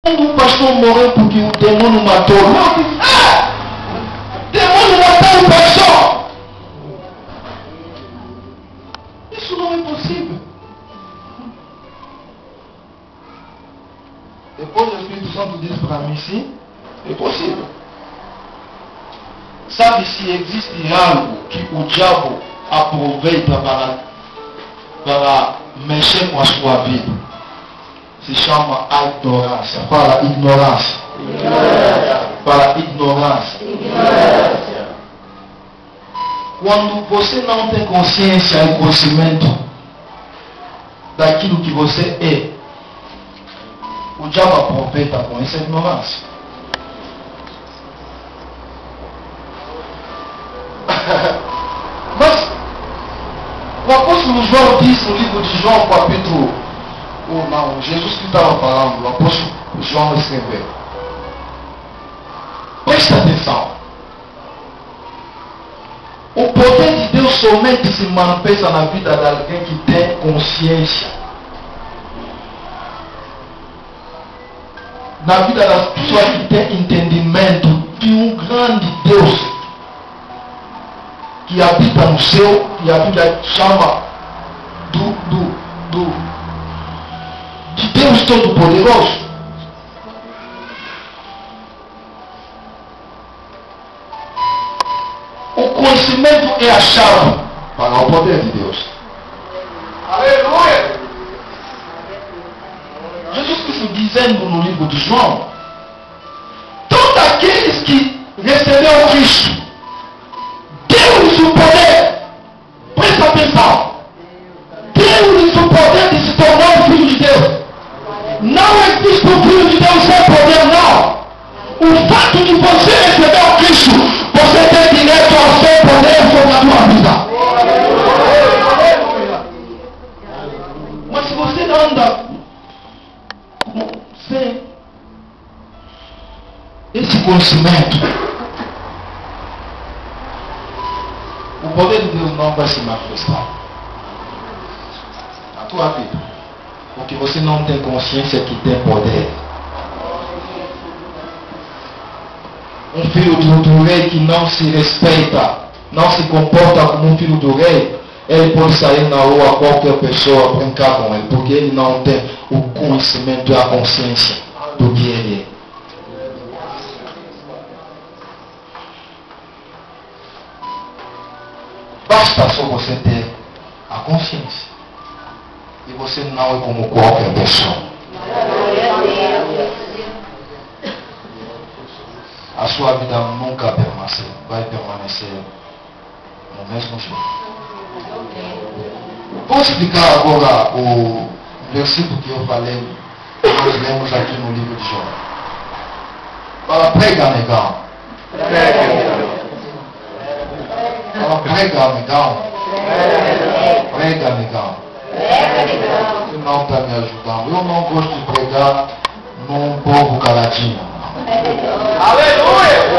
O pastor morreu porque o demônio matou. Não, demônio matou o pastor. Isso não é possível. Depois o Espírito Santo disse para mim, sim, é possível. Sabe se existe algo que o diabo aproveita para mexer com a sua vida? Se chama ignorância. Para ignorância. Para ignorância. Quando você não tem consciência e conhecimento daquilo que você é, o diabo aproveita com essa ignorância. Mas o apóstolo João disse no livro de João, capítulo... ou não, Jesus que estava falando, o apóstolo João escreveu. Presta atenção. O poder de Deus somente se manifesta na vida de alguém que tem consciência. Na vida das pessoas que têm entendimento de um grande Deus que habita no céu, e a Bíblia chama de Deus Todo-Poderoso. O conhecimento é a chave para o poder de Deus. Aleluia! Jesus Cristo dizendo no livro de João: todos aqueles que receberam Cristo, deu-lhes o poder. Presta atenção. Deu-lhes o poder de se tornar filho de Deus. Não existe um filho de Deus sem poder, não. O fato de você receber o Cristo, você tem direito ao seu poder sobre a sua vida. Mas se você não anda sem esse conhecimento, o poder de Deus não vai se manifestar na tua vida. Porque você não tem consciência que tem poder. Um filho do rei que não se respeita, não se comporta como um filho do rei, ele pode sair na rua, qualquer pessoa brincar com ele, porque ele não tem o conhecimento e a consciência do que ele é. Basta só você ter a consciência. E você não é como qualquer pessoa. A sua vida nunca vai permanecer no mesmo jeito. Vou explicar agora o versículo que eu falei, que nós lemos aqui no livro de João. Fala, prega, amigão. Fala, prega, amigão. Prega, amigão. Você não está me ajudando. Eu não gosto de pregar num povo caladinho. Aleluia!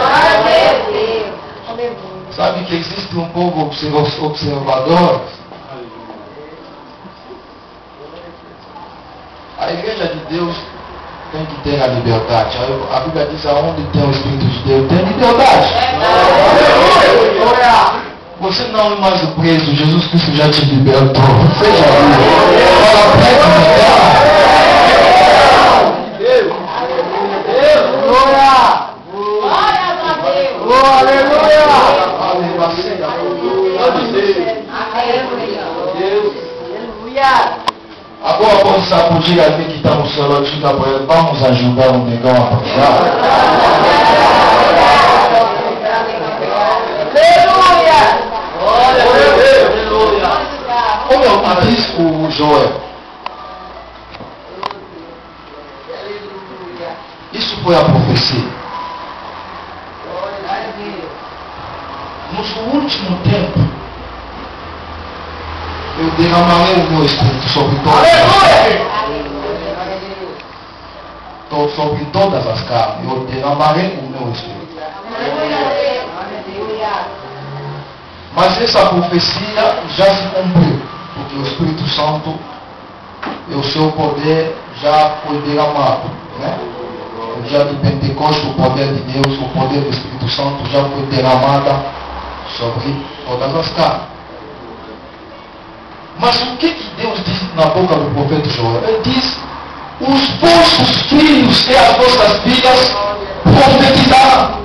Sabe que existe um povo observador? A igreja de Deus tem que ter a liberdade. A Bíblia diz: aonde tem o Espírito de Deus, tem liberdade. Aleluia! Você não é mais o preso, Jesus Cristo já te libertou. Seja livre. Fala, prega, Deus. Glória a Deus. Aleluia. Aleluia. Agora vamos sacudir alguém que está no celular, diga para ele: vamos ajudar o negão a pregar. Como diz o Joel, isso foi a profecia. No último tempo, eu derramarei o meu espírito sobre todas as carnes. Eu derramarei o meu espírito. Mas essa profecia já se cumpriu, porque o Espírito Santo e o seu poder já foi derramado, né? No dia de Pentecostes, o poder de Deus, o poder do Espírito Santo já foi derramado sobre todas as carnes. Mas o que Deus diz na boca do profeta Joel? Ele diz: os vossos filhos e as vossas filhas profetizarão.